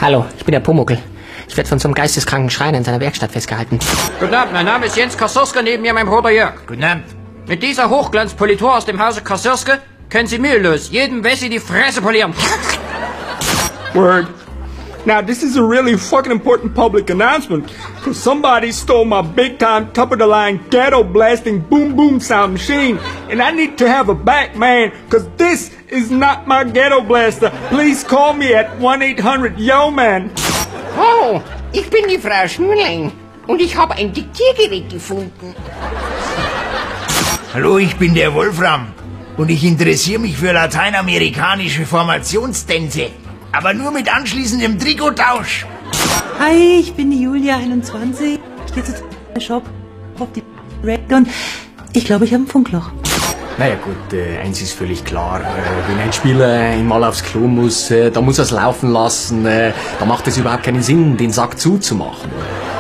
Hallo, ich bin der Pumuckl. Ich werde von so einem geisteskranken Schreiner in seiner Werkstatt festgehalten. Guten Abend, mein Name ist Jens Kassirske, neben mir mein Bruder Jörg. Guten Abend. Mit dieser Hochglanzpolitur aus dem Hause Kassirske können Sie mühelos jedem Wessi die Fresse polieren. Word. Now, this is a really fucking important public announcement, because somebody stole my big-time, top-of-the-line, ghetto-blasting boom-boom sound machine, and I need to have a back, man, because this is not my ghetto blaster. Please call me at 1-800-YO-MAN. Oh, ich bin die Frau Schmülein und ich habe ein Diktiergerät gefunden. Hallo, ich bin der Wolfram und ich interessiere mich für lateinamerikanische Formationstänze, aber nur mit anschließendem Trikottausch. Hi, ich bin die Julia, 21. Ich gehe zu Shop auf die Rack und ich glaube, ich habe ein Funkloch. Naja gut, eins ist völlig klar. Wenn ein Spieler mal aufs Klo muss, da muss er es laufen lassen. Da macht es überhaupt keinen Sinn, den Sack zuzumachen.